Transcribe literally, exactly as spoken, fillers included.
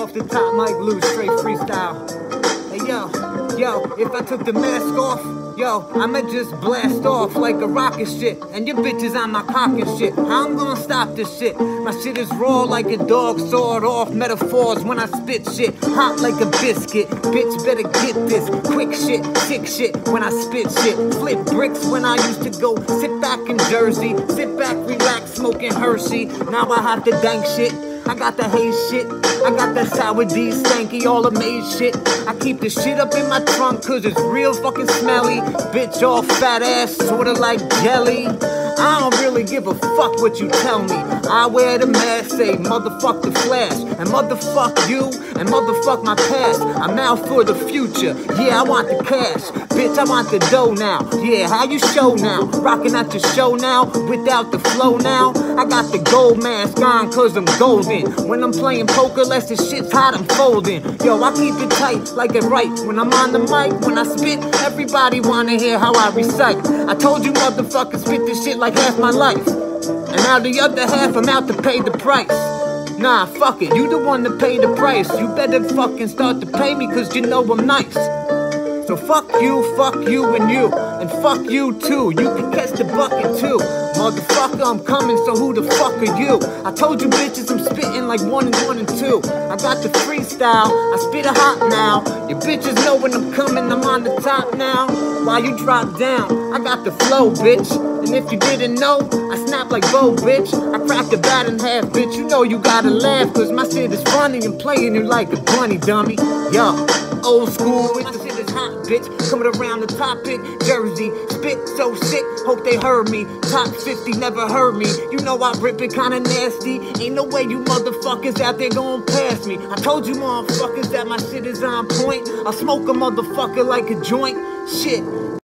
Off the top, Mike Lou, straight freestyle. Hey yo, yo, if I took the mask off, yo, I'ma just blast off like a rocket shit. And your bitches on my cock and shit. How I'm gonna stop this shit? My shit is raw like a dog sawed off metaphors when I spit shit. Hot like a biscuit, bitch better get this. Quick shit, sick shit when I spit shit. Flip bricks when I used to go sit back in Jersey. Sit back, relax, smoking Hershey. Now I have to dank shit. I got the haze shit, I got that sour D stanky, all amazed shit. I keep the shit up in my trunk cause it's real fucking smelly. Bitch all fat ass, sorta like jelly. I don't really give a fuck what you tell me. I wear the mask, say motherfuck the flash. And motherfuck you, and motherfuck my past. I'm out for the future, yeah I want the cash. Bitch I want the dough now, yeah how you show now? Rocking at your show now, without the flow now. I got the gold mask on cause I'm golden. When I'm playing poker, less the shit's hot, I'm folding. Yo, I keep it tight, like it right. When I'm on the mic, when I spit, everybody wanna hear how I recite. I told you motherfuckers spit this shit like half my life. And now the other half, I'm out to pay the price. Nah, fuck it, you the one to pay the price. You better fucking start to pay me cause you know I'm nice. So fuck you, fuck you and you, and fuck you too. You can catch the bucket too. Motherfucker, I'm coming, so who the fuck are you? I told you bitches I'm spitting like one and one and two. I got the freestyle, I spit it hot now. Your bitches know when I'm coming, I'm on the top now. While you drop down, I got the flow, bitch. And if you didn't know, I snap like Bo, bitch. I crack the bat in half, bitch. You know you gotta laugh, cause my shit is funny and playing you like a bunny, dummy. Yo, old school, my shit is hot, bitch. Coming around the topic, Jersey. Spit so sick, hope they heard me. Top fifty never heard me. You know I rip it kinda nasty. Ain't no way you motherfuckers out there gon' pass me. I told you motherfuckers that my shit is on point. I'll smoke a motherfucker like a joint. Shit.